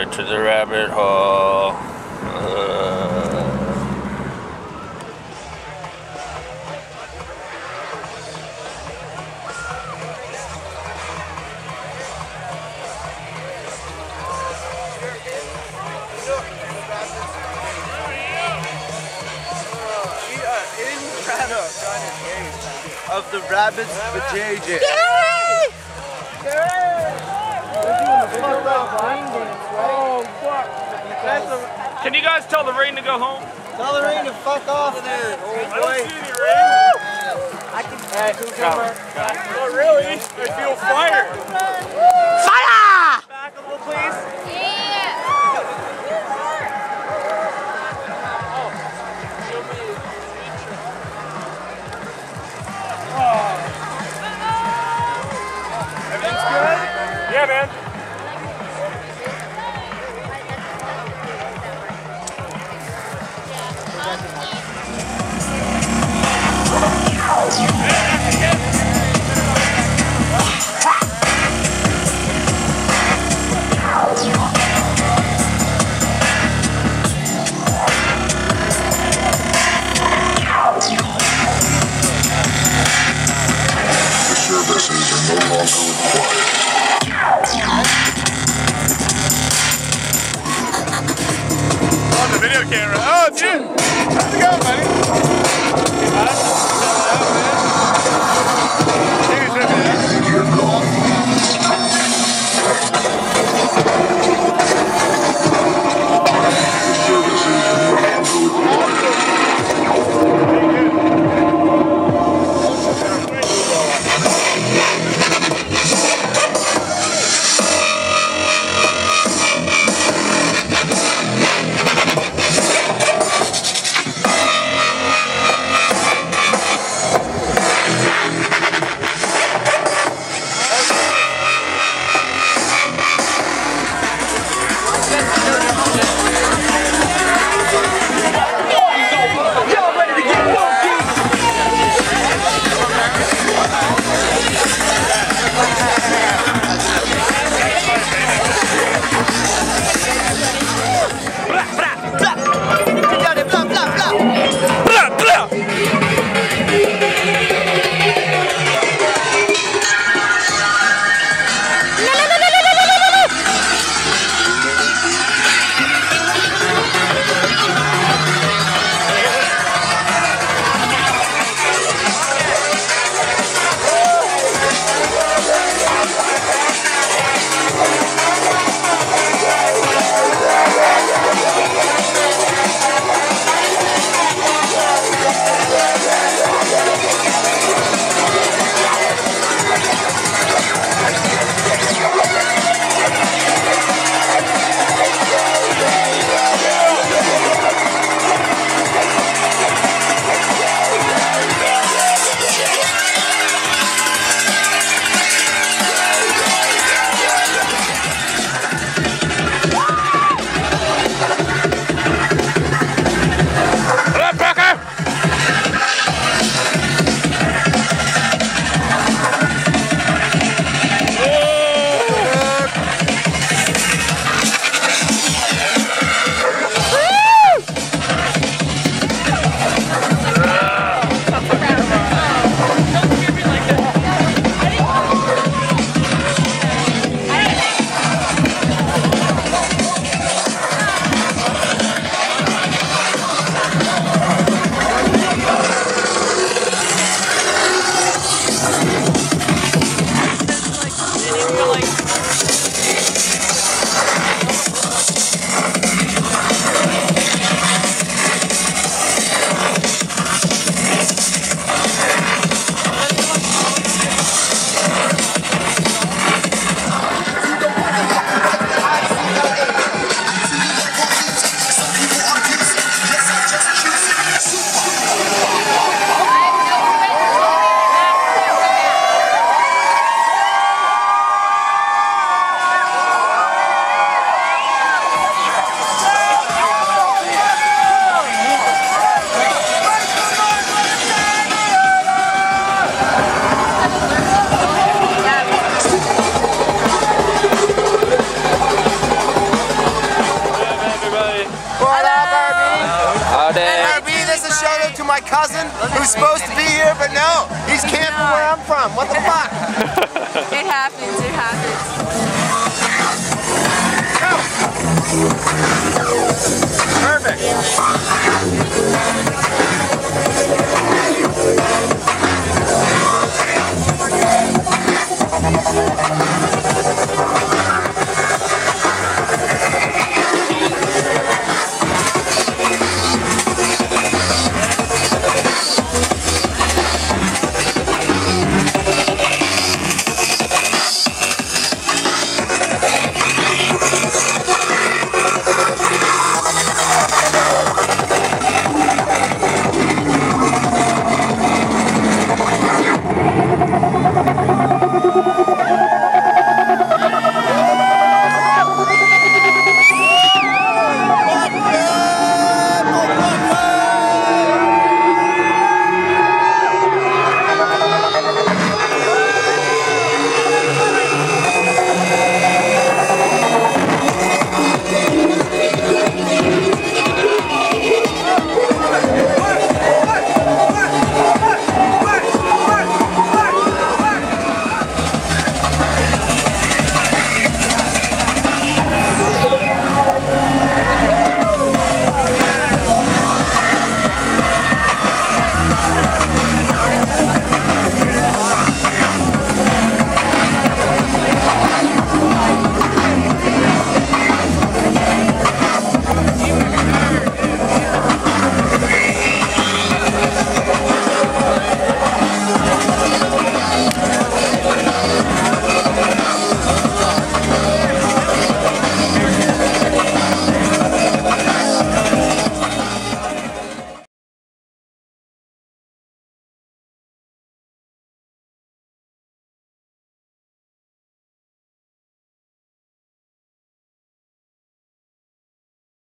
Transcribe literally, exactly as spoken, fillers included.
get to the rabbit hole. Uh... Of the rabbits for J J. Gary! Gary! Oh, fuck. Can you guys tell the rain to go home? Tell the rain to fuck off, dude. Oh, I don't see any rain. I can hey, Not really. I feel fire. Fire! Back a little, please. Yeah! Everything's good? Yeah, man. Services are no longer required. On the video camera. Oh, it's you. How's it going, buddy? Hey, Services are no longer required. my cousin who's supposed to be here, but no, he's camping where I'm from. What the fuck? It happens, it happens. Go!